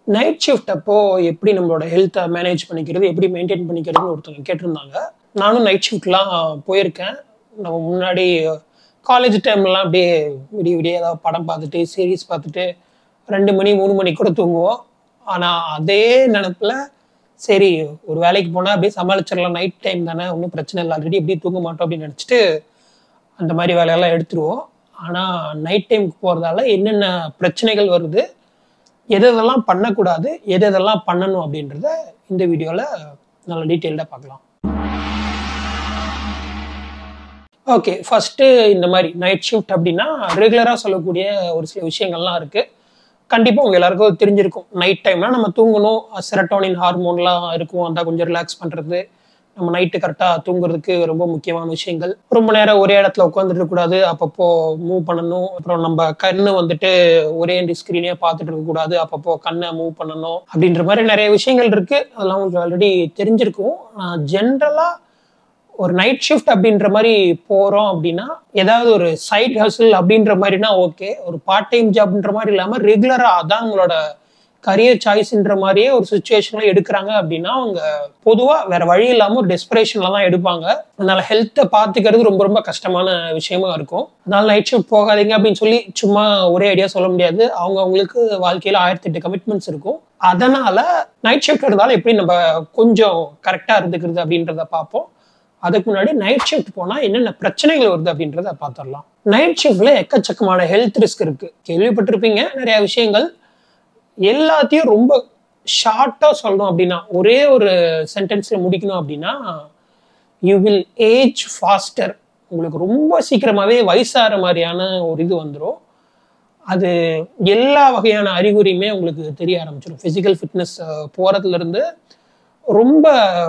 Night shift அப்போ எப்படி நம்மளோட ஹெல்த்தை மேனேஜ் பண்ணிக்கிறது, எப்படி மெயின்டைன் பண்ணிக்கிறதுன்னு ஒருத்தவங்க கேட்டிருந்தாங்க. நானும் நைட் ஷிஃப்ட்லாம் போயிருக்கேன். நம்ம முன்னாடி காலேஜ் டைம்லாம் அப்படியே விடிய விடிய ஏதாவது படம் பார்த்துட்டு சீரீஸ் பார்த்துட்டு 2 மணி 3 மணி கூட தூங்குவோம். ஆனால் அதே நினப்பில் சரி ஒரு வேலைக்கு போனால் அப்படியே சமாளிச்சிடலாம், நைட் டைம் தானே ஒன்றும் பிரச்சனை இல்லை, ஆல்ரெடி எப்படி தூங்க மாட்டோம் அப்படின்னு நினச்சிட்டு அந்த மாதிரி வேலையெல்லாம் எடுத்துருவோம். ஆனால் நைட் டைமுக்கு போகிறதால என்னென்ன பிரச்சனைகள் வருது, எதெல்லாம் பண்ணக்கூடாது, எதெல்லாம் பண்ணணும் அப்படின்றத இந்த வீடியோவில் நல்ல டீட்டெயில்டாக பார்க்கலாம். ஓகே, ஃபஸ்ட்டு இந்த மாதிரி நைட் ஷிஃப்ட் அப்படின்னா ரெகுலராக சொல்லக்கூடிய ஒரு சில விஷயங்கள்லாம் இருக்குது. கண்டிப்பாக உங்கள் எல்லாருக்கும் தெரிஞ்சிருக்கும். நைட் டைம்லாம் நம்ம தூங்கணும், செரட்டோனின் ஹார்மோன்லாம் இருக்கும், அந்த கொஞ்சம் ரிலாக்ஸ் பண்ணுறது, நம்ம நைட்டு கரெக்டாக தூங்குறதுக்கு ரொம்ப முக்கியமான விஷயங்கள். ரொம்ப நேரம் ஒரே இடத்துல உட்காந்துட்டு இருக்கக்கூடாது, அப்பப்போ மூவ் பண்ணணும். அப்புறம் நம்ம கண்ணு வந்துட்டு ஒரே ஸ்க்ரீனே பார்த்துட்டு இருக்கக்கூடாது, அப்பப்போ கண்ணை மூவ் பண்ணணும் அப்படின்ற மாதிரி நிறைய விஷயங்கள் இருக்குது. அதெல்லாம் உங்களுக்கு ஆல்ரெடி தெரிஞ்சிருக்கும். ஜென்ரலாக ஒரு நைட் ஷிஃப்ட் அப்படின்ற மாதிரி போகிறோம் அப்படின்னா ஏதாவது ஒரு சைட் ஹசில் அப்படின்ற மாதிரினா ஓகே. ஒரு பார்ட் டைம் ஜாப்ன்ற மாதிரி இல்லாமல் ரெகுலராக அதான் உங்களோட கரியர் சாய்ஸ்ன்ற மாதிரியே ஒரு சுச்சுவேஷன்ல எடுக்கிறாங்க அப்படின்னா அவங்க பொதுவாக வேற வழி இல்லாமல் ஒரு டெஸ்பரேஷன்ல தான் எடுப்பாங்க. அதனால ஹெல்த்தை பார்த்துக்கிறது ரொம்ப ரொம்ப கஷ்டமான விஷயமா இருக்கும். அதனால நைட் ஷிஃப்ட் போகாதீங்க அப்படின்னு சொல்லி சும்மா ஒரே ஐடியா சொல்ல முடியாது. அவங்களுக்கு வாழ்க்கையில 1008 கமிட்மெண்ட்ஸ் இருக்கும். அதனால நைட் ஷிஃப்ட் இருந்தாலும் எப்படி நம்ம கொஞ்சம் கரெக்டாக இருந்துக்கிறது அப்படின்றத பார்ப்போம். அதுக்கு முன்னாடி நைட் ஷிஃப்ட் போனால் என்னென்ன பிரச்சனைகள் வருது அப்படின்றத பார்த்துடலாம். நைட் ஷிஃப்ட்ல எக்கச்சக்கமான ஹெல்த் ரிஸ்க் இருக்கு, கேள்விப்பட்டிருப்பீங்க நிறைய விஷயங்கள். எல்லாத்தையும் ரொம்ப ஷார்ட்டாக சொல்லணும் அப்படின்னா, ஒரே ஒரு சென்டென்ஸில் முடிக்கணும் அப்படின்னா, யூ வில் ஏஜ் ஃபாஸ்டர். உங்களுக்கு ரொம்ப சீக்கிரமாகவே வயசாகிற மாதிரியான ஒரு இது வந்துடும். அது எல்லா வகையான அறிகுறியுமே உங்களுக்கு தெரிய ஆரம்பிச்சிடும். ஃபிசிக்கல் ஃபிட்னஸ் போகிறதுலேருந்து ரொம்ப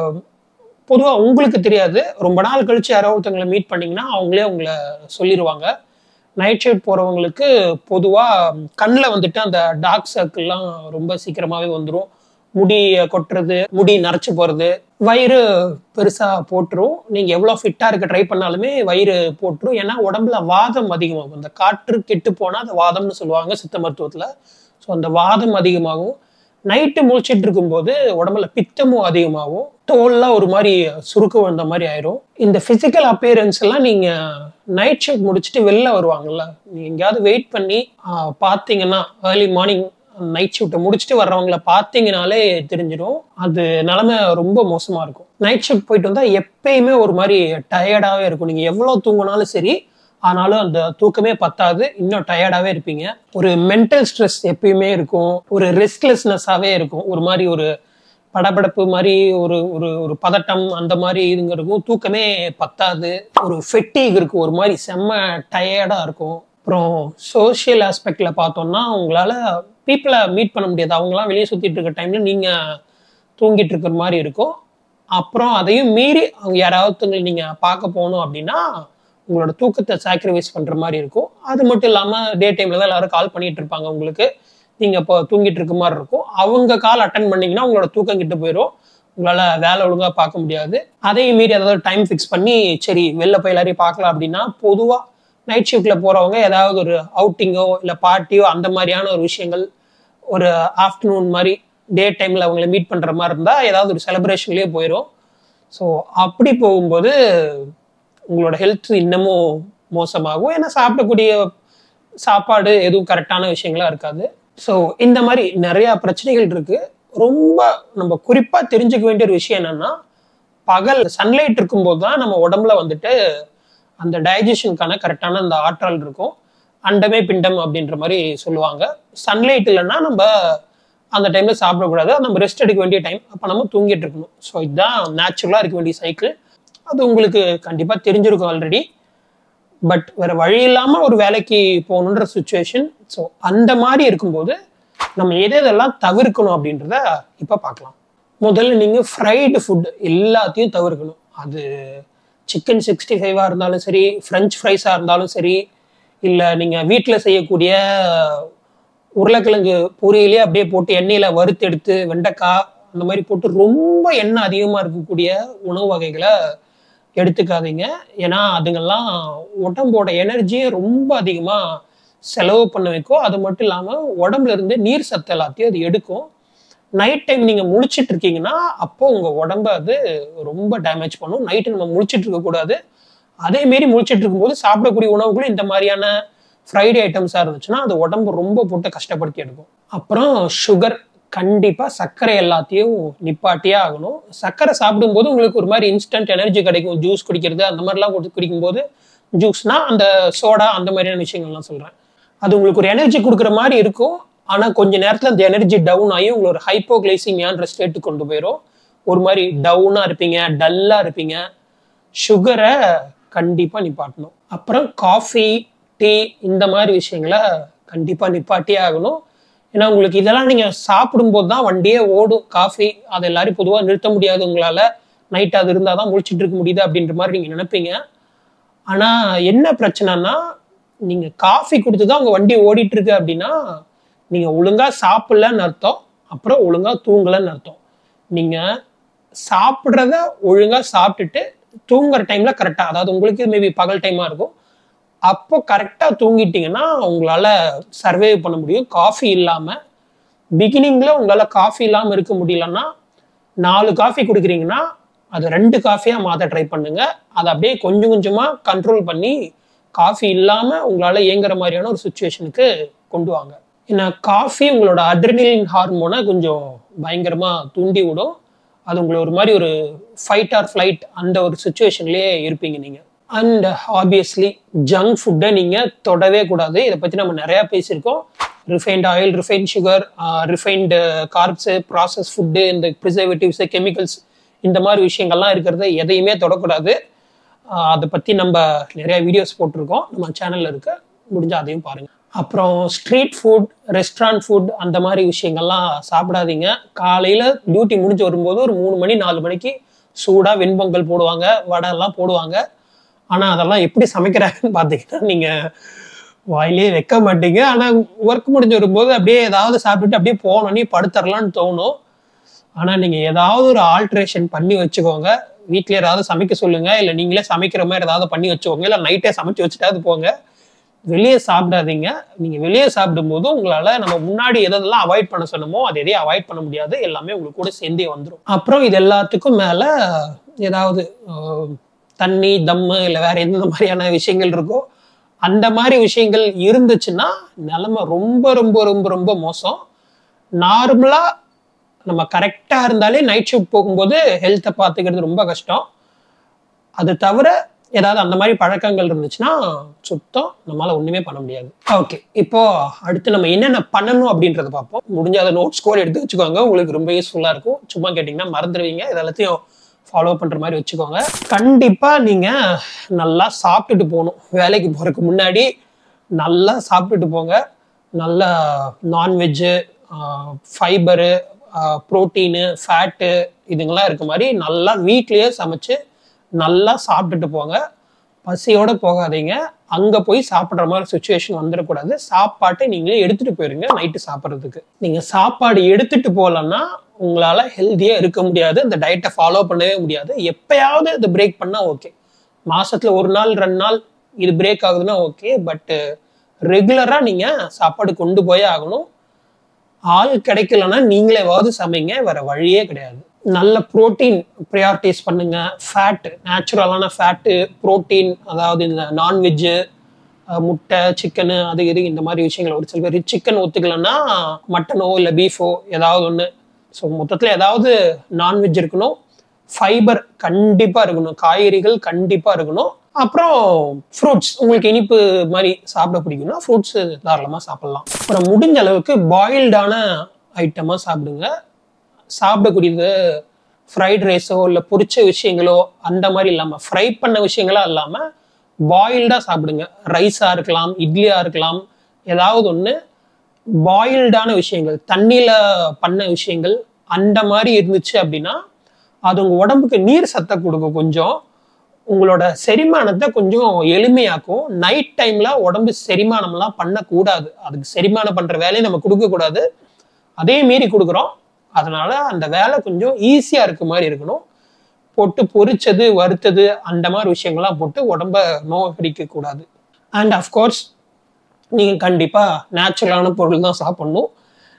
பொதுவாக உங்களுக்கு தெரியாது, ரொம்ப நாள் கழிச்சு யாரோ ஒருத்தவங்களை மீட் பண்ணிங்கன்னா அவங்களே உங்களை சொல்லிடுவாங்க. நைட் ஷிஃப்ட் போகிறவங்களுக்கு பொதுவாக கண்ணில் வந்துட்டு அந்த டார்க் சர்க்கிள்லாம் ரொம்ப சீக்கிரமாகவே வந்துடும். முடி கொட்டுறது, முடி நரைச்சி போகிறது, வயிறு பெருசாக போட்டுரும். நீங்கள் எவ்வளோ ஃபிட்டாக இருக்க ட்ரை பண்ணாலுமே வயிறு போட்டுரும். ஏன்னா உடம்புல வாதம் அதிகமாகும். அந்த காற்று கெட்டு போனால் அந்த வாதம்னு சொல்லுவாங்க சித்த மருத்துவத்தில். ஸோ அந்த வாதம் அதிகமாகும். நைட்டு முழிச்சிட்டு இருக்கும்போது உடம்புல பித்தமும் அதிகமாகும். தோல்லாம் ஒரு மாதிரி சுருக்க வந்த மாதிரி ஆயிரும். இந்த பிசிக்கல் அப்பியரன்ஸ் எல்லாம் நீங்க நைட் ஷிஃப்ட் முடிச்சுட்டு வெளில வருவாங்கல்ல, நீங்க எங்கேயாவது வெயிட் பண்ணி பார்த்தீங்கன்னா ஏர்லி மார்னிங் நைட் ஷிஃப்ட்டை முடிச்சுட்டு வர்றவங்கள பார்த்தீங்கனாலே தெரிஞ்சிடும். அது நிலைமை ரொம்ப மோசமா இருக்கும். நைட் ஷிஃப்ட் போயிட்டு வந்தா எப்பயுமே ஒரு மாதிரி டயர்டாவே இருக்கும். நீங்க எவ்வளவு தூங்கினாலும் சரி, ஆனாலும் அந்த தூக்கமே பத்தாது, இன்னும் டயர்டாவே இருப்பீங்க. ஒரு மென்டல் ஸ்ட்ரெஸ் எப்பயுமே இருக்கும், ஒரு ரெஸ்ட்லெஸ்னஸாவே இருக்கும், ஒரு மாதிரி ஒரு படபடப்பு மாதிரி, ஒரு ஒரு ஒரு பதட்டம் அந்த மாதிரி இதுங்க இருக்கும். தூக்கமே பத்தாது, ஒரு ஃபெட்டிக் இருக்கும், ஒரு மாதிரி செம்ம டயர்டா இருக்கும். அப்புறம் சோஷியல் ஆஸ்பெக்ட்ல பார்த்தோம்னா உங்களால பீப்புளை மீட் பண்ண முடியாது. அவங்களாம் வெளியே சுத்திட்டு இருக்க டைம்ல நீங்க தூங்கிட்டு இருக்கிற மாதிரி இருக்கும். அப்புறம் அதையும் மீறி அவங்க யாராவது நீங்க பார்க்க போகணும் அப்படின்னா உங்களோட தூக்கத்தை சாக்ரிஃபைஸ் பண்ற மாதிரி இருக்கும். அது மட்டும் இல்லாம டே டைம்ல தான் எல்லாரும் கால் பண்ணிட்டு இருப்பாங்க உங்களுக்கு, நீங்க இப்போ தூங்கிட்டு இருக்க மாதிரி இருக்கும். அவங்க கால் அட்டன் பண்ணீங்கன்னா உங்களோட தூக்கம் கிட்ட போயிடும், உங்களால வேலை ஒழுங்கா பார்க்க முடியாது. அதையும் மீறி ஏதாவது டைம் ஃபிக்ஸ் பண்ணி சரி வெளில போய் எல்லாரையும் பார்க்கலாம் அப்படின்னா, பொதுவா நைட் ஷிஃப்ட்ல போறவங்க ஏதாவது ஒரு அவுட்டிங்கோ இல்லை பார்ட்டியோ அந்த மாதிரியான ஒரு விஷயங்கள், ஒரு ஆஃப்டர்நூன் மாதிரி டே டைம்ல அவங்களை மீட் பண்ற மாதிரி இருந்தா ஏதாவது ஒரு செலிப்ரேஷன்லயே போயிடும். ஸோ அப்படி போகும்போது உங்களோட ஹெல்த் இன்னமும் மோசமாகும். ஏன்னா சாப்பிடக்கூடிய சாப்பாடு எதுவும் கரெக்டான விஷயங்களா இருக்காது. ஸோ இந்த மாதிரி நிறைய பிரச்சனைகள் இருக்கு. ரொம்ப நம்ம குறிப்பா தெரிஞ்சுக்க வேண்டிய ஒரு விஷயம் என்னன்னா, பகல் சன்லைட் இருக்கும்போது தான் நம்ம உடம்புல வந்துட்டு அந்த டைஜஷனுக்கான கரெக்டான அந்த ஆற்றல் இருக்கும். அண்டமே பிண்டம் அப்படின்ற மாதிரி சொல்லுவாங்க. சன்லைட் இல்லைன்னா நம்ம அந்த டைம்ல சாப்பிடக்கூடாது, நம்ம ரெஸ்ட் எடுக்க வேண்டிய டைம், அப்போ நம்ம தூங்கிட்டு இருக்கணும். ஸோ இதுதான் நேச்சுரலா இருக்க வேண்டிய சைக்கிள். அது உங்களுக்கு கண்டிப்பா தெரிஞ்சிருக்கும் ஆல்ரெடி. பட் வேற வழி இல்லாம ஒரு வேலைக்கு போகணுன்ற சுச்சுவேஷன். ஸோ அந்த மாதிரி இருக்கும்போது நம்ம எதெல்லாம் தவிர்க்கணும் அப்படின்றத இப்ப பார்க்கலாம். முதல்ல நீங்க ஃப்ரைடு ஃபுட் எல்லாத்தையும் தவிர்க்கணும். அது சிக்கன் 65 இருந்தாலும் சரி, ஃப்ரெஞ்ச் ஃப்ரைஸா இருந்தாலும் சரி, இல்லை நீங்க வீட்டில் செய்யக்கூடிய உருளைக்கிழங்கு பொரியலே அப்படியே போட்டு எண்ணெயில வறுத்து எடுத்து வெண்டைக்காய் அந்த மாதிரி போட்டு ரொம்ப எண்ணெய் அதிகமா இருக்கக்கூடிய உணவு வகைகளை எடுத்துக்காதீங்க. ஏன்னா அதுங்கெல்லாம் உடம்போட எனர்ஜியை ரொம்ப அதிகமாக செலவு பண்ண வைக்கும். அது மட்டும் இல்லாமல் உடம்புல இருந்து நீர் சத்து எல்லாத்தையும் அது எடுக்கும். நைட் டைம் நீங்கள் முழிச்சிட்டு இருக்கீங்கன்னா அப்போ உங்கள் உடம்ப அது ரொம்ப டேமேஜ் பண்ணும். நைட்டு நம்ம முழிச்சிட்டு இருக்கக்கூடாது. அதேமாரி முழிச்சிட்டு இருக்கும்போது சாப்பிடக்கூடிய உணவுகளும் இந்த மாதிரியான ஃப்ரைடே ஐட்டம்ஸாக இருந்துச்சுன்னா அது உடம்பு ரொம்ப போட்டு கஷ்டப்படுத்தி எடுக்கும். அப்புறம் சுகர், கண்டிப்பாக சர்க்கரை எல்லாத்தையும் நிப்பாட்டியே ஆகணும். சர்க்கரை சாப்பிடும்போது உங்களுக்கு ஒரு மாதிரி இன்ஸ்டன்ட் எனர்ஜி கிடைக்கும். ஜூஸ் குடிக்கிறது அந்த மாதிரிலாம் குடிக்கும்போது, ஜூஸ்னா அந்த சோடா அந்த மாதிரியான விஷயங்கள்லாம் சொல்கிறேன், அது உங்களுக்கு ஒரு எனர்ஜி கொடுக்குற மாதிரி இருக்கும். ஆனால் கொஞ்ச நேரத்தில் அந்த எனர்ஜி டவுன் ஆகி உங்களை ஒரு ஹைப்போகிளைசிமியான்ற ஸ்டேட்டுக்கு கொண்டு போயிடும். ஒரு மாதிரி டவுனாக இருப்பீங்க, டல்லாக இருப்பீங்க. சுகரை கண்டிப்பாக நிப்பாட்டணும். அப்புறம் காஃபி, டீ இந்த மாதிரி விஷயங்களை கண்டிப்பாக நிப்பாட்டியே ஆகணும். ஏன்னா உங்களுக்கு இதெல்லாம் நீங்கள் சாப்பிடும்போது தான் வண்டியே ஓடும். காஃபி அதை எல்லாரும் பொதுவாக நிறுத்த முடியாது உங்களால். நைட் அது இருந்தால் தான் முழிச்சிட்டு இருக்க முடியுது அப்படின்ற மாதிரி நீங்கள் நினைப்பீங்க. ஆனால் என்ன பிரச்சனைனா, நீங்கள் காஃபி கொடுத்து தான் உங்கள் வண்டி ஓடிட்டு இருக்கு அப்படின்னா நீங்கள் ஒழுங்காக சாப்பிடலன்னு அர்த்தம், அப்புறம் ஒழுங்காக தூங்கலன்னு அர்த்தம். நீங்கள் சாப்பிட்றத ஒழுங்காக சாப்பிட்டுட்டு தூங்குற டைமில் கரெக்டாக, அதாவது உங்களுக்கு மேபி பகல் டைமாக இருக்கும், அப்போ கரெக்டாக தூங்கிட்டீங்கன்னா உங்களால் சர்வே பண்ண முடியும். காஃபி இல்லாமல் பிகினிங்கில் உங்களால் காஃபி இல்லாமல் இருக்க முடியலன்னா, 4 காஃபி குடிக்கிறீங்கன்னா அதை 2 காஃபியாக மாற்ற ட்ரை பண்ணுங்க. அதை அப்படியே கொஞ்சம் கொஞ்சமாக கண்ட்ரோல் பண்ணி காஃபி இல்லாமல் உங்களால் இயங்குற மாதிரியான ஒரு சுச்சுவேஷனுக்கு கொண்டு வாங்க. ஏன்னா காஃபி உங்களோட அட்ரினலின் ஹார்மோனை கொஞ்சம் பயங்கரமாக தூண்டி விடும். அது உங்களை ஒரு மாதிரி ஒரு ஃபைட் ஆர் ஃப்ளைட் அந்த ஒரு சுச்சுவேஷன்லேயே இருப்பீங்க நீங்கள். அண்ட் ஆப்வியஸ்லி ஜங்க் ஃபுட்டை நீங்கள் தொடவே கூடாது. இதை பற்றி நம்ம நிறையா பேசியிருக்கோம். Refined oil, refined sugar, refined carbs, process food, இந்த ப்ரிசர்வேட்டிவ்ஸு, கெமிக்கல்ஸ், இந்த மாதிரி விஷயங்கள்லாம் இருக்கிறத எதையுமே தொடக்கூடாது. அதை பற்றி நம்ம நிறையா வீடியோஸ் போட்டிருக்கோம், நம்ம சேனலில் இருக்க, முடிஞ்சால் அதையும் பாருங்கள். அப்புறம் ஸ்ட்ரீட் ஃபுட், ரெஸ்டாரண்ட் ஃபுட் அந்த மாதிரி விஷயங்கள்லாம் சாப்பிடாதீங்க. காலையில் டியூட்டி முடிஞ்சு வரும்போது ஒரு 3 மணி 4 மணிக்கு சூடாக வெண்பொங்கல் போடுவாங்க, வடை எல்லாம் போடுவாங்க. ஆனால் அதெல்லாம் எப்படி சமைக்கிறாங்கன்னு பார்த்தீங்கன்னா நீங்கள் வாயிலே வைக்க மாட்டீங்க. ஆனால் ஒர்க் முடிஞ்சு வரும்போது அப்படியே ஏதாவது சாப்பிட்டுட்டு அப்படியே போனோன்னே படுத்துடலான்னு தோணும். ஆனால் நீங்கள் ஏதாவது ஒரு ஆல்ட்ரேஷன் பண்ணி வச்சுக்கோங்க. வீட்டில் ஏதாவது சமைக்க சொல்லுங்கள், இல்லை நீங்களே சமைக்கிற மாதிரி ஏதாவது பண்ணி வச்சுக்கோங்க, இல்லை நைட்டே சமைச்சு வச்சுட்டாது போங்க. வெளியே சாப்பிடாதீங்க. நீங்கள் வெளியே சாப்பிடும்போது உங்களால் நம்ம முன்னாடி எதெல்லாம் அவாய்ட் பண்ண சொன்னமோ அது எதையும் அவாய்ட் பண்ண முடியாது. எல்லாமே உங்களுக்கு கூட சேர்ந்தே வந்துடும். அப்புறம் இது எல்லாத்துக்கும் மேலே ஏதாவது தண்ணி, தம்மு, இல்லை வேற எந்த மாதிரியான விஷயங்கள் இருக்கோ அந்த மாதிரி விஷயங்கள் இருந்துச்சுன்னா நிலைமை ரொம்ப ரொம்ப ரொம்ப ரொம்ப மோசம். நார்மலாக நம்ம கரெக்டாக இருந்தாலே நைட் ஷிஃப்ட் போகும்போது ஹெல்த்தை பார்த்துக்கிறது ரொம்ப கஷ்டம். அது தவிர ஏதாவது அந்த மாதிரி பழக்கங்கள் இருந்துச்சுன்னா சுத்தம் நம்மளால ஒண்ணுமே பண்ண முடியாது. ஓகே, இப்போ அடுத்து நம்ம என்னென்ன பண்ணணும் அப்படின்றத பார்ப்போம். முடிஞ்ச அதை நோட்ஸ் கூட எடுத்து வச்சுக்கோங்க, உங்களுக்கு ரொம்ப யூஸ்ஃபுல்லா இருக்கும். சும்மா கேட்டீங்கன்னா மறந்துடுவீங்க. இதெல்லாத்தையும் ஃபாலோ பண்ற மாதிரி வச்சுக்கோங்க. கண்டிப்பா நீங்க நல்லா சாப்பிட்டுட்டு போகணும். வேலைக்கு போறதுக்கு முன்னாடி நல்லா சாப்பிட்டுட்டு போங்க. நல்லா நான்வெஜ்ஜு, ஃபைபரு, ப்ரோட்டீனு, ஃபேட்டு இதுங்கெல்லாம் இருக்க மாதிரி நல்லா வீட்லயே சமைச்சு நல்லா சாப்பிட்டுட்டு போங்க. பசியோட போகாதீங்க. அங்கே போய் சாப்பிட்ற மாதிரி சுச்சுவேஷன் வந்துடக்கூடாது. சாப்பாட்டை நீங்களே எடுத்துட்டு போயிருங்க நைட்டு சாப்பிட்றதுக்கு. நீங்கள் சாப்பாடு எடுத்துட்டு போகலன்னா உங்களால் ஹெல்த்தியாக இருக்க முடியாது. இந்த டயட்டை ஃபாலோ பண்ணவே முடியாது. எப்பயாவது இது பிரேக் பண்ணால் ஓகே. மாதத்தில் 1 நாள் 2 நாள் இது பிரேக் ஆகுதுன்னா ஓகே. பட்டு ரெகுலராக நீங்கள் சாப்பாடு கொண்டு போயே ஆகணும். ஆள் கிடைக்கலன்னா நீங்களேவாவது சமைங்க, வேற வழியே கிடையாது. நல்ல ப்ரோட்டீன் ப்ரையாரிட்டிஸ் பண்ணுங்க. ஃபேட்டு, நேச்சுரலான ஃபேட்டு, ப்ரோட்டீன், அதாவது இந்த நான்வெஜ்ஜு, முட்டை, சிக்கனு, அது இது இந்த மாதிரி விஷயங்கள். ஒரு சில பேர் சிக்கன் ஒத்துக்கலன்னா மட்டனோ இல்லை பீஃபோ ஏதாவது ஒன்று. ஸோ மொத்தத்தில் ஏதாவது நான்வெஜ் இருக்கணும். ஃபைபர் கண்டிப்பாக இருக்கணும். காய்கறிகள் கண்டிப்பாக இருக்கணும். அப்புறம் ஃப்ரூட்ஸ், உங்களுக்கு இனிப்பு மாதிரி சாப்பிட பிடிக்கும்னா ஃப்ரூட்ஸ் தாராளமாக சாப்பிட்லாம். அப்புறம் முடிஞ்ச அளவுக்கு பாயில்டான ஐட்டமாக சாப்பிடுங்க. சாப்பிடக்கூடியது ஃப்ரைட் ரைஸோ இல்லை பொரிச்ச விஷயங்களோ அந்த மாதிரி இல்லாமல், ஃப்ரை பண்ண விஷயங்களா இல்லாமல் பாயில்டாக சாப்பிடுங்க. ரைஸாக இருக்கலாம், இட்லியாக இருக்கலாம், ஏதாவது ஒன்று பாயில்டான விஷயங்கள், தண்ணியில் பண்ண விஷயங்கள் அந்த மாதிரி இருந்துச்சு அப்படின்னா அது உங்கள் உடம்புக்கு நீர் சத்தை கொடுக்கும். கொஞ்சம் உங்களோட செரிமானத்தை கொஞ்சம் எளிமையாக்கும். நைட் டைமில் உடம்பு செரிமானம்லாம் பண்ணக்கூடாது. அதுக்கு செரிமானம் பண்ணுற வேலையை நம்ம கொடுக்கக்கூடாது. அதே மீறி கொடுக்குறோம். அதனால அந்த வேலை கொஞ்சம் ஈஸியாக இருக்க மாதிரி இருக்கணும். போட்டு பொரிச்சது, வறுத்தது அந்த மாதிரி விஷயங்கள்லாம் போட்டு உடம்ப நோக்கடிக்க கூடாது. அண்ட் அஃப்கோர்ஸ் நீங்கள் கண்டிப்பாக நேச்சுரலான பொருள் தான் சாப்பிட்ணும்.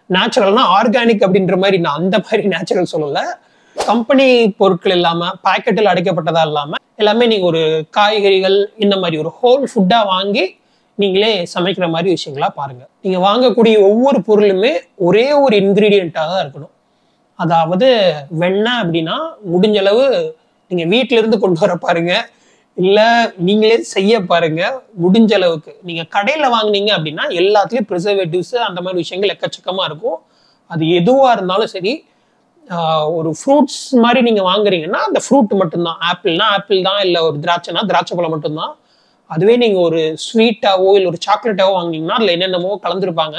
நேச்சுரல்னா ஆர்கானிக் அப்படின்ற மாதிரி நான் அந்த மாதிரி நேச்சுரல் சொல்லல. கம்பெனி பொருட்கள் இல்லாம பாக்கெட்டில் அடைக்கப்பட்டதா இல்லாம எல்லாமே நீங்க ஒரு காய்கறிகள் இந்த மாதிரி ஒரு ஹோல் ஃபுட்டா வாங்கி நீங்களே சமைக்கிற மாதிரி விஷயங்களா பாருங்க. நீங்க வாங்கக்கூடிய ஒவ்வொரு பொருளுமே ஒரே ஒரு இன்கிரீடியண்டா தான் இருக்கணும். அதாவது வெண்ணெய் அப்படின்னா முடிஞ்ச அளவு நீங்க வீட்டில இருந்து கொண்டு வர பாருங்க, இல்ல நீங்களே செய்ய பாருங்க. முடிஞ்ச அளவுக்கு நீங்க கடையில வாங்குனீங்க அப்படின்னா எல்லாத்துலயும் ப்ரிசர்வேட்டிவ்ஸ் அந்த மாதிரி விஷயங்கள் எக்கச்சக்கமா இருக்கும். அது எதுவா இருந்தாலும் சரி, ஒரு ஃப்ரூட்ஸ் மாதிரி நீங்க வாங்குறீங்கன்னா அந்த ஃப்ரூட் மட்டும்தான். ஆப்பிள்னா ஆப்பிள் தான், இல்ல ஒரு திராட்சைனா திராட்சை பழம் மட்டும்தான். அதுவே நீங்க ஒரு ஸ்வீட்டாவோ இல்லை ஒரு சாக்லேட்டாவோ வாங்கினீங்கன்னா அதுல என்னென்னமோ கலந்துருப்பாங்க.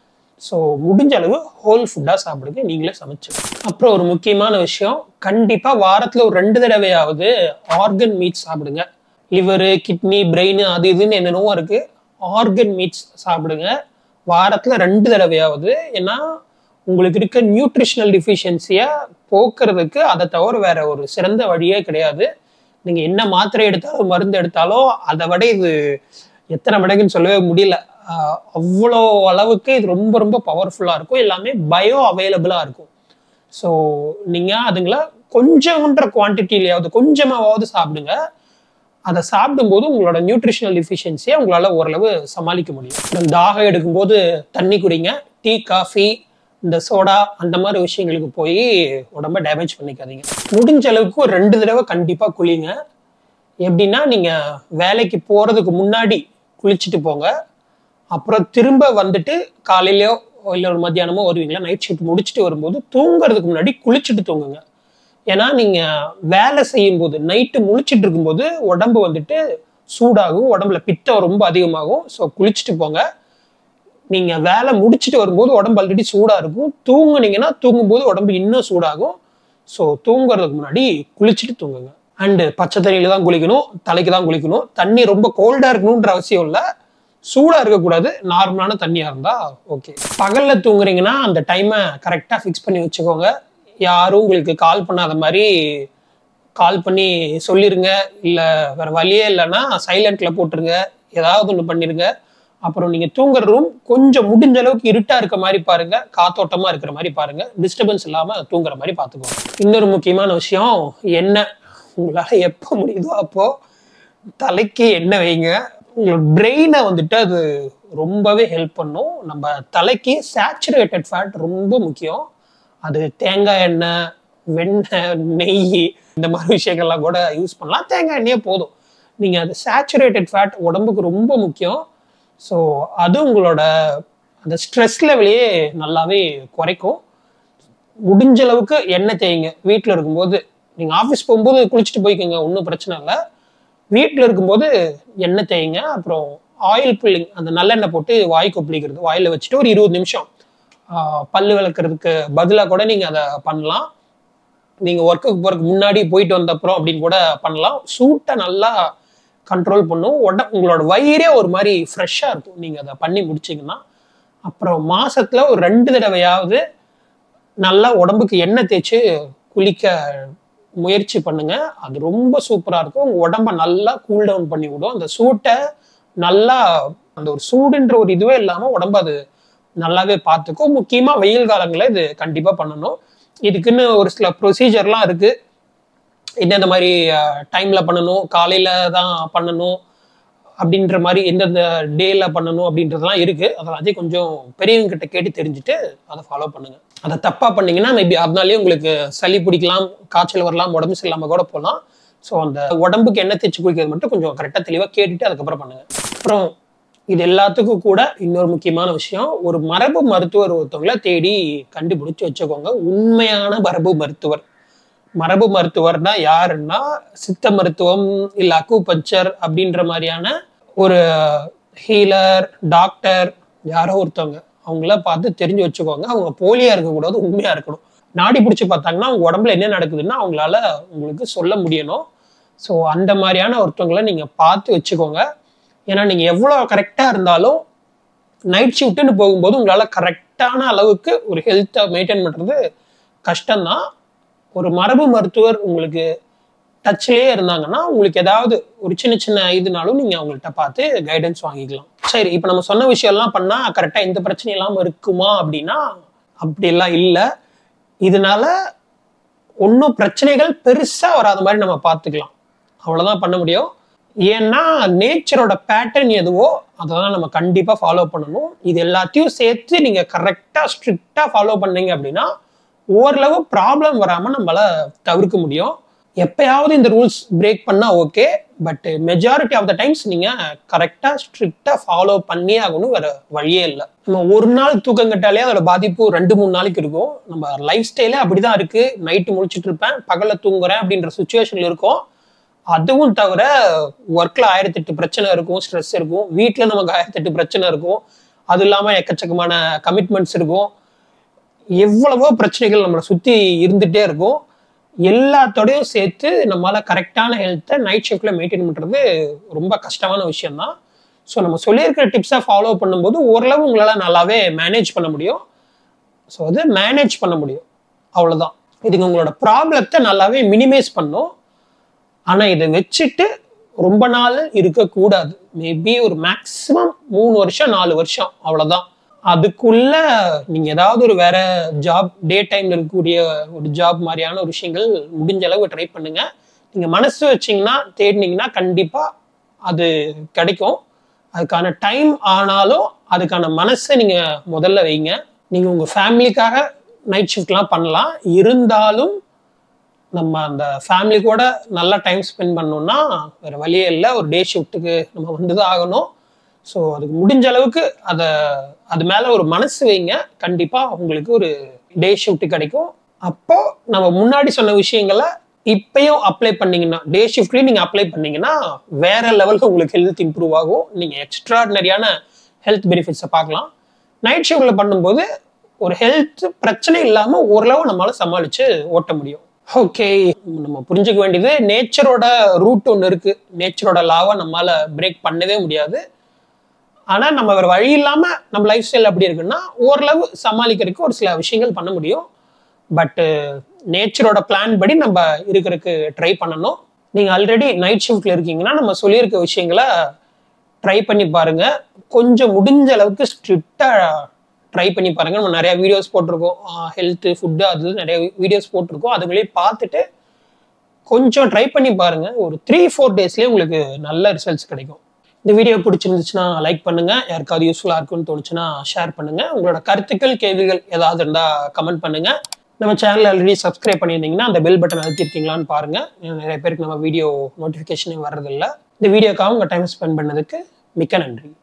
ஸோ முடிஞ்ச அளவு ஹோல் ஃபுட்டா சாப்பிடுங்க, நீங்களே சமைச்சு. அப்புறம் ஒரு முக்கியமான விஷயம், கண்டிப்பா வாரத்துல ஒரு 2 தடவையாவது ஆர்கன் மீட்ஸ் சாப்பிடுங்க. லிவரு, கிட்னி, பிரெயின் அது இதுன்னு என்னென்னவோ இருக்கு. ஆர்கன் மீட்ஸ் சாப்பிடுங்க வாரத்துல 2 தடவையாவது. ஏன்னா உங்களுக்கு இருக்க நியூட்ரிஷனல் டிஃபிஷியன்சியை போக்குறதுக்கு அதை தவிர வேற ஒரு சிறந்த வழியே கிடையாது. நீங்க என்ன மாத்திரை எடுத்தாலும் மருந்து எடுத்தாலும் அதை விட இது எத்தனை மடங்குன்னு சொல்லவே முடியல. அவ்வளோ அளவுக்கு இது ரொம்ப ரொம்ப பவர்ஃபுல்லா இருக்கும். எல்லாமே பயோ அவைலபிளா இருக்கும். ஸோ நீங்க அதுங்கள கொஞ்சம்ன்ற குவான்டிட்டியிலையாவது கொஞ்சமாவது சாப்பிடுங்க. அதை சாப்பிடும்போது உங்களோட நியூட்ரிஷனல் டிஃபிஷியன்சியை உங்களால ஓரளவு சமாளிக்க முடியும். தாகம் எடுக்கும்போது தண்ணி குடிங்க. டீ, காஃபி, இந்த சோடா அந்த மாதிரி விஷயங்களுக்கு போய் உடம்ப டேமேஜ் பண்ணிக்காதீங்க. முடிஞ்ச அளவுக்கு ஒரு 2 தடவை கண்டிப்பா குளிங்க. எப்படின்னா நீங்க வேலைக்கு போறதுக்கு முன்னாடி குளிச்சுட்டு போங்க. அப்புறம் திரும்ப வந்துட்டு காலையிலயோ இல்லை ஒரு மத்தியானமோ வருவீங்களா, நைட் ஷிஃப்ட் முடிச்சுட்டு வரும்போது தூங்குறதுக்கு முன்னாடி குளிச்சுட்டு தூங்குங்க. ஏன்னா நீங்க வேலை செய்யும் போது நைட்டு முழிச்சிட்டு இருக்கும்போது உடம்பு வந்துட்டு சூடாகும், உடம்புல பித்தம் ரொம்ப அதிகமாகும். ஸோ குளிச்சுட்டு போங்க. நீங்க வேலை முடிச்சுட்டு வரும்போது உடம்பு ஆல்ரெடி சூடா இருக்கும். தூங்குனீங்கன்னா தூங்கும்போது உடம்பு இன்னும் சூடாகும். ஸோ தூங்குறதுக்கு முன்னாடி குளிச்சுட்டு தூங்குங்க. அண்டு பச்சை தண்ணியில தான் குளிக்கணும், தலைக்கு தான் குளிக்கணும். தண்ணி ரொம்ப கோல்டா இருக்கணும்ன்ற அவசியம் இல்லை, சூடா இருக்கக்கூடாது. நார்மலான தண்ணியா இருந்தா ஓகே. பகல்ல தூங்குறீங்கன்னா அந்த டைமை கரெக்டா ஃபிக்ஸ் பண்ணி வச்சுக்கோங்க. யாரும் உங்களுக்கு கால் பண்ணாத மாதிரி கால் பண்ணி சொல்லிருங்க. இல்லை வேற வழியே இல்லைன்னா சைலண்ட்ல போட்டுருங்க, ஏதாவது ஒன்று பண்ணிருங்க. அப்புறம் நீங்க தூங்குற ரூம் கொஞ்சம் முடிஞ்ச அளவுக்கு இருட்டா இருக்க மாதிரி பாருங்க, காத்தோட்டமா இருக்கிற மாதிரி பாருங்க, டிஸ்டர்பன்ஸ் இல்லாம தூங்குற மாதிரி பாத்துக்கோங்க. இன்னொரு முக்கியமான விஷயம், எண்ணெய் உங்களால எப்போ முடியுதோ அப்போ தலைக்கு எண்ணெய் வைங்க. உங்களோட பிரெயினை வந்துட்டு அது ரொம்பவே ஹெல்ப் பண்ணும். நம்ம தலைக்கு சேச்சுரேட்டட் ஃபேட் ரொம்ப முக்கியம். அது தேங்காய் எண்ணெய், வெண்ணெய், நெய் இந்த மாதிரி விஷயங்கள்லாம் கூட யூஸ் பண்ணலாம். தேங்காய் எண்ணெயே போதும். நீங்க அது சேச்சுரேட்டட் ஃபேட் உடம்புக்கு ரொம்ப முக்கியம். ஸோ அது உங்களோட அந்த ஸ்ட்ரெஸ் லெவலையே நல்லாவே குறைக்கும். முடிஞ்ச அளவுக்கு எண்ணெய் தேய்ங்க வீட்டில் இருக்கும்போது. நீங்கள் ஆஃபீஸ் போகும்போது குளிச்சுட்டு போய்க்கோங்க, ஒன்றும் பிரச்சனை இல்லை. வீட்டில் இருக்கும்போது எண்ணெய் தேய்ங்க. அப்புறம் ஆயில் புல்லிங், அந்த நல்லெண்ணெய் போட்டு வாய் கொப்பளிக்கிறது, வாயில் வச்சுட்டு ஒரு 20 நிமிஷம் பல்லு விளக்குறதுக்கு பதிலாக கூட நீங்கள் அதை பண்ணலாம். நீங்கள் ஒர்க்குக்கு போகிறதுக்கு முன்னாடி போயிட்டு வந்த அப்புறம் அப்படின்னு கூட பண்ணலாம். சூட்டை நல்லா கண்ட்ரோல் பண்ணும். உங்களோட வயிறே ஒரு மாதிரி ஃப்ரெஷ்ஷாக இருக்கும் நீங்கள் அதை பண்ணி முடிச்சிங்கன்னா. அப்புறம் மாசத்துல ஒரு 2 தடவையாவது நல்லா உடம்புக்கு எண்ணெய் தேய்ச்சி குளிக்க முயற்சி பண்ணுங்க. அது ரொம்ப சூப்பராக இருக்கும். உங்க உடம்ப நல்லா கூல் டவுன் பண்ணி விடும். அந்த சூட்டை நல்லா, அந்த ஒரு சூடுன்ற ஒரு இதுவே இல்லாமல் உடம்பு அது நல்லாவே பார்த்துக்கும். முக்கியமாக வெயில் காலங்களில் இது கண்டிப்பாக பண்ணணும். இதுக்குன்னு ஒரு சில ப்ரொசீஜர்லாம் இருக்கு. எந்தெந்த மாதிரி டைம்ல பண்ணணும், காலையில தான் பண்ணணும் அப்படின்ற மாதிரி, எந்தெந்த டேல பண்ணணும் அப்படின்றதெல்லாம் இருக்கு. அதெல்லாம் கொஞ்சம் பெரியவங்க கிட்ட கேட்டு தெரிஞ்சுட்டு அதை ஃபாலோ பண்ணுங்க. அதை தப்பா பண்ணீங்கன்னா மேபி அதனாலேயே உங்களுக்கு சளி பிடிக்கலாம், காய்ச்சல் வரலாம், உடம்பு சரியில்லாம கூட போகலாம். ஸோ அந்த உடம்புக்கு எண்ணெய் தேய்ச்சி குளிக்கிறது மட்டும் கொஞ்சம் கரெக்டாக தெளிவாக கேட்டுட்டு அதுக்கப்புறம் பண்ணுங்க. அப்புறம் இது எல்லாத்துக்கும் கூட இன்னொரு முக்கியமான விஷயம், ஒரு மரபு மருத்துவர் ஒருத்தவங்களை தேடி கண்டுபிடிச்சு வச்சுக்கோங்க. உண்மையான மரபு மருத்துவர். மரபு மருத்துவர்னா யாருன்னா, சித்த மருத்துவம் இல்லை அக்குபஞ்சர் அப்படின்ற மாதிரியான ஒரு ஹீலர், டாக்டர், யாரோ ஒருத்தவங்க, அவங்கள பார்த்து தெரிஞ்சு வச்சுக்கோங்க. அவங்க போலியா இருக்கக்கூடாது, உண்மையா இருக்கணும். நாடி பிடிச்சி பார்த்தாங்கன்னா அவங்க உடம்புல என்ன நடக்குதுன்னா அவங்களால உங்களுக்கு சொல்ல முடியணும். ஸோ அந்த மாதிரியான ஒருத்தவங்களை நீங்க பார்த்து வச்சுக்கோங்க. ஏன்னா நீங்க எவ்வளோ கரெக்டா இருந்தாலும் நைட் ஷிஃப்ட்னு போகும்போது உங்களால கரெக்டான அளவுக்கு ஒரு ஹெல்த்தை மெயின்டைன் பண்றது கஷ்டம்தான். ஒரு மரபு மருத்துவர் உங்களுக்கு டச்லயே இருந்தாங்கன்னா உங்களுக்கு ஏதாவது ஒரு சின்ன சின்ன இதுனாலும் நீங்க அவங்கள்ட்ட பார்த்து கைடன்ஸ் வாங்கிக்கலாம். சரி, இப்போ நம்ம சொன்ன விஷயம் எல்லாம் பண்ணா கரெக்டா எந்த பிரச்சனையும் இல்லாம இருக்குமா அப்படின்னா அப்படிலாம் இல்லை. இதனால ஒன்றும் பிரச்சனைகள் பெருசாக வராத மாதிரி நம்ம பார்த்துக்கலாம். அவ்வளோதான் பண்ண முடியும். ஏன்னா நேச்சரோட பேட்டர்ன் எதுவோ அதை தான் நம்ம கண்டிப்பாக ஃபாலோ பண்ணணும். இது எல்லாத்தையும் சேர்த்து நீங்கள் கரெக்டாக ஸ்ட்ரிக்டாக ஃபாலோ பண்ணீங்க அப்படின்னா ஓரளவு ப்ராப்ளம் வராமல் நம்மளால தவிர்க்க முடியும். எப்பயாவது இந்த ரூல்ஸ் பிரேக் பண்ணால் okay, but majority of the times நீங்கள் கரெக்டாக ஸ்ட்ரிக்டாக ஃபாலோ பண்ணியே ஆகணும், வேறு வழியே இல்லை. நம்ம ஒரு நாள் தூக்கம் கட்டாலே அதோட பாதிப்பு 2-3 நாளைக்கு இருக்கும். நம்ம லைஃப் ஸ்டைலே அப்படி தான் இருக்குது. நைட்டு முழிச்சிட்டு இருப்பேன், பகலில் தூங்குறேன் அப்படின்ற சுச்சுவேஷனில் இருக்கும். அதுவும் தவிர ஒர்க்கில் 1008 பிரச்சனை இருக்கும், ஸ்ட்ரெஸ் இருக்கும், வீட்டில் நமக்கு 1008 பிரச்சனை இருக்கும், அது இல்லாமல் எக்கச்சக்கமான கமிட்மெண்ட்ஸ் இருக்கும், எவ்வளவோ பிரச்சனைகள் நம்மளை சுற்றி இருந்துகிட்டே இருக்கும். எல்லாத்தோடையும் சேர்த்து நம்மளால் கரெக்டான ஹெல்த்தை நைட் ஷிஃப்டில் மெயின்டைன் பண்ணுறது ரொம்ப கஷ்டமான விஷயம்தான். ஸோ நம்ம சொல்லியிருக்கிற டிப்ஸை ஃபாலோ பண்ணும்போது ஓரளவு உங்களால் நல்லாவே மேனேஜ் பண்ண முடியும். ஸோ அது மேனேஜ் பண்ண முடியும், அவ்வளோதான். இதுக்கு உங்களோட ப்ராப்ளத்தை நல்லாவே மினிமைஸ் பண்ணும். ஆனால் இதை வச்சுட்டு ரொம்ப நாள் இருக்கக்கூடாது. மேபி ஒரு மேக்ஸிமம் 3 வருஷம் 4 வருஷம் அவ்வளோதான். அதுக்குள்ள நீங்க ஏதாவது ஒரு வேற ஜாப், டே டைம்ல இருக்கக்கூடிய ஒரு ஜாப் மாதிரியான ஒரு விஷயங்கள் முடிஞ்ச அளவு ட்ரை பண்ணுங்க. நீங்க மனசு வச்சீங்கன்னா, தேடினீங்கன்னா கண்டிப்பா அது கிடைக்கும். அதுக்கான டைம் ஆனாலும் அதுக்கான மனசை நீங்க முதல்ல வைங்க. நீங்க உங்க ஃபேமிலிக்காக நைட் ஷிஃப்ட்லாம் பண்ணலாம். இருந்தாலும் நம்ம அந்த ஃபேமிலி கூட நல்லா டைம் ஸ்பெண்ட் பண்ணோம்னா வேற வழியே இல்லை, ஒரு டே ஷிஃப்ட்டுக்கு நம்ம வந்துதான் ஆகணும். ஸோ அதுக்கு முடிஞ்ச அளவுக்கு அது மேலே ஒரு மனசு வைங்க. கண்டிப்பாக உங்களுக்கு ஒரு டே ஷிஃப்ட் கிடைக்கும். அப்போ நம்ம முன்னாடி சொன்ன விஷயங்களை இப்பயும் அப்ளை பண்ணீங்கன்னா, டே ஷிஃப்ட்லேயும் நீங்கள் அப்ளை பண்ணீங்கன்னா வேற லெவலுக்கு உங்களுக்கு ஹெல்த் இம்ப்ரூவ் ஆகும். நீங்கள் எக்ஸ்ட்ராடினரியான ஹெல்த் பெனிஃபிட்ஸை பார்க்கலாம். நைட் ஷிஃப்டில் பண்ணும்போது ஒரு ஹெல்த் பிரச்சனை இல்லாமல் ஓரளவு நம்மளால சமாளித்து ஓட்ட முடியும். ஓகே, நம்ம புரிஞ்சுக்க வேண்டியது நேச்சரோட ரூட் ஒன்று இருக்குது. நேச்சரோட லாவை நம்மளால பிரேக் பண்ணவே முடியாது. ஆனால் நம்ம வேறு வழி இல்லாமல் நம்ம லைஃப் ஸ்டைல் அப்படி இருக்குன்னா ஓரளவு சமாளிக்கிறதுக்கு ஒரு சில விஷயங்கள் பண்ண முடியும். பட்டு நேச்சரோட பிளான் படி நம்ம இருக்கிறதுக்கு ட்ரை பண்ணணும். நீங்கள் ஆல்ரெடி நைட் ஷிஃப்டில் இருக்கீங்கன்னா நம்ம சொல்லியிருக்க விஷயங்களை ட்ரை பண்ணி பாருங்கள். கொஞ்சம் முடிஞ்ச அளவுக்கு ஸ்ட்ரிக்டாக ட்ரை பண்ணி பாருங்கள். நம்ம நிறையா வீடியோஸ் போட்டிருக்கோம், ஹெல்த்து, ஃபுட்டு, அது நிறைய வீடியோஸ் போட்டிருக்கோம். அதுங்களே பார்த்துட்டு கொஞ்சம் ட்ரை பண்ணி பாருங்கள். ஒரு 3-4 டேஸ்லேயே உங்களுக்கு நல்ல ரிசல்ட்ஸ் கிடைக்கும். இந்த வீடியோ பிடிச்சிருந்துச்சுன்னா லைக் பண்ணுங்க. யாருக்காவது யூஸ்ஃபுல்லாக இருக்குன்னு தோணுச்சுன்னா ஷேர் பண்ணுங்க. உங்களோட கருத்துக்கள், கேள்விகள் ஏதாவது இருந்தால் கமெண்ட் பண்ணுங்க. நம்ம சேனல் ஆல்ரெடி சப்ஸ்கிரைப் பண்ணியிருந்தீங்கன்னா அந்த பெல் பட்டன் அழுத்திருக்கீங்களான்னு பாருங்க. நிறைய பேருக்கு நம்ம வீடியோ நோட்டிஃபிகேஷனே வர்றதில்லை. இந்த வீடியோக்காக உங்கள் டைம் ஸ்பெண்ட் பண்ணதுக்கு மிக்க நன்றி.